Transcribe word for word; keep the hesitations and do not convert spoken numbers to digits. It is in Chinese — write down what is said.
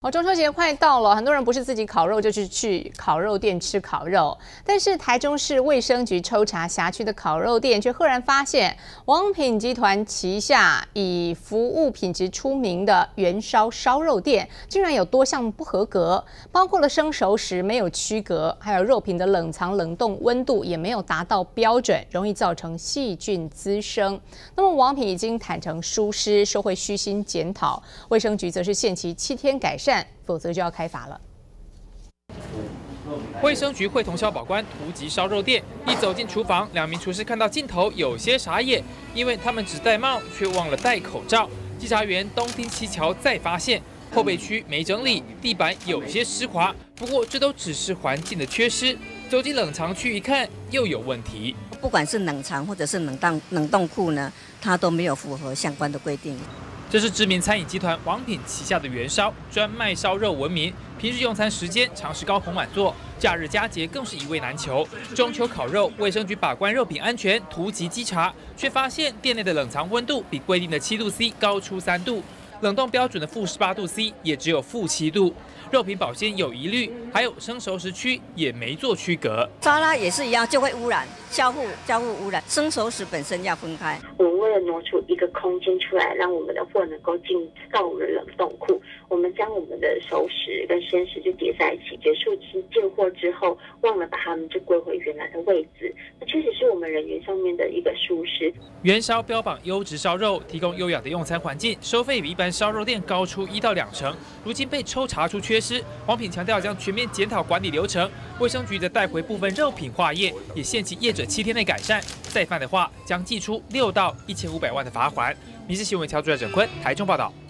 哦，中秋节快到了，很多人不是自己烤肉，就是去烤肉店吃烤肉。但是台中市卫生局抽查辖区的烤肉店，却赫然发现王品集团旗下以服务品质出名的元烧烧肉店，竟然有多项不合格，包括了生熟食没有区隔，还有肉品的冷藏冷冻温度也没有达到标准，容易造成细菌滋生。那么王品已经坦诚疏失，说会虚心检讨，卫生局则是限期七天改善。否则就要开罚了。 卫生局会同消保官突击烧肉店，一走进厨房，两名厨师看到镜头有些傻眼，因为他们只戴帽却忘了戴口罩。稽查员东听西瞧，再发现后备区没整理，地板有些湿滑。不过这都只是环境的缺失，走进冷藏区一看，又有问题。 不管是冷藏或者是冷冻冷冻库呢，它都没有符合相关的规定。 这是知名餐饮集团王品旗下的元烧，专卖烧肉闻名。平日用餐时间常是高朋满座，假日佳节更是一位难求。中秋烤肉，卫生局把关肉品安全，突击稽查，却发现店内的冷藏温度比规定的七度 C 高出三度，冷冻标准的负十八度 C 也只有负七度。肉品保鲜有疑虑，还有生熟食区也没做区隔。 沙拉也是一样，就会污染交互交互污染。生熟食本身要分开。 我们为了挪出一个空间出来，让我们的货能够进到我们的冷冻库，我们将我们的熟食跟鲜食就叠在一起。结束期进货之后，忘了把它们就归回原来的位置，那确实是我们人员上面的一个疏失。 元烧标榜优质烧肉，提供优雅的用餐环境，收费比一般烧肉店高出一到两成。如今被抽查出缺失，王品强调将全面检讨管理流程，卫生局则带回部分肉品化验，也限期业者七天内改善，再犯的话将记出六到一千五百万的罚款。民事新闻乔主任郑坤台中报道。